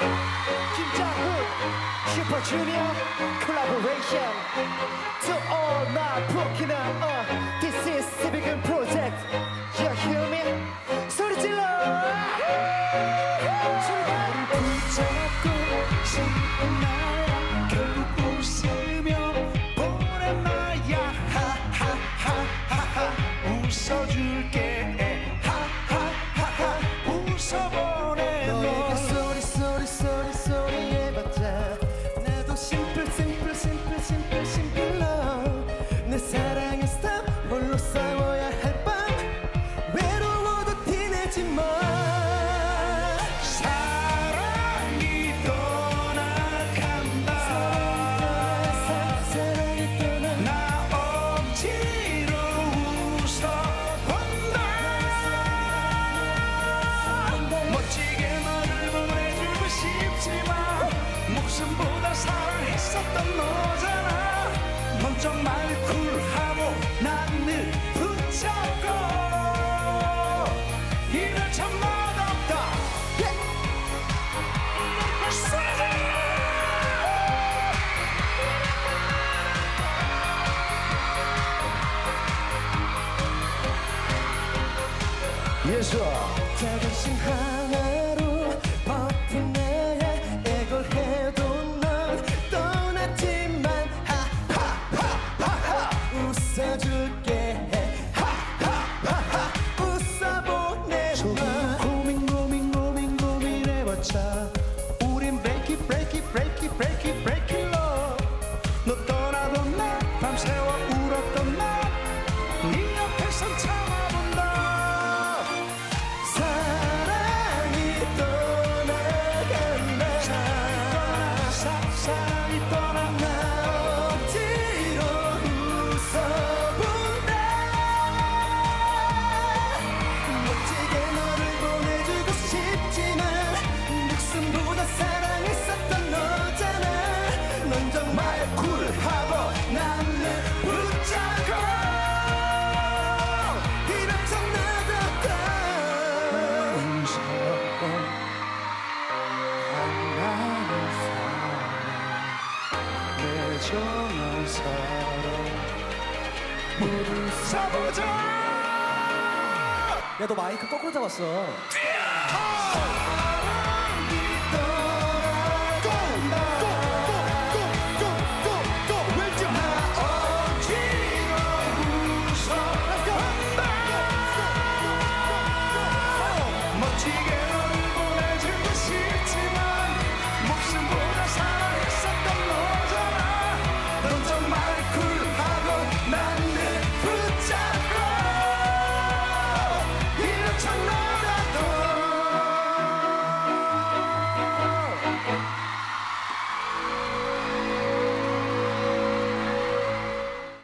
김장훈 슈퍼주니어 collaboration to all my Pokemon. This is Civic Project. You hear me? 소리 질러. 나를 붙잡고 싶은 나야 결국 웃으며 보낸 나야 하하하하하 웃어줄게 하하하하 웃어보내 너에게 소리 해봤자 나도 심플 love. 내 사랑의 스탑 홀로 싸워야 할 밤 외로워도 티내지 마. 사랑이 떠나간다 사랑이 떠나 나 억지로 웃어본다 멋지게 너를 보내주고 싶지만 목숨보다 사랑했었던 너잖아. 넌 정말 쿨하고 난 늘 붙잡고 이럴 참 맛없다. 예수 자존심 하나로 버틴 나의 애걸해도 넌 떠났지만 하하하하 웃어줄게 하하하하 웃어보내 고민해봤자 우린 break it love. 너 떠나던 날 밤새워 울었던 날네 옆에선 참아본다. 사랑이 떠나간다 사랑이 떠나 나 억지로 웃어본다. 멋지게 너를 보내주고 싶지만 목숨보다 사랑했었던 너잖아. 넌 정말 쿨하고 나를 붙잡고 이럴 참 나답다. 내 정한 사랑 모두 사보자. 야, 너 마이크 거꾸로 잡았어.